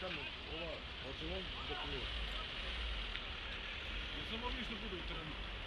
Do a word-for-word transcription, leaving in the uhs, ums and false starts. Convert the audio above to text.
tamo, ova, hoće on da pluje. Ja sam mogli što bude u terenu.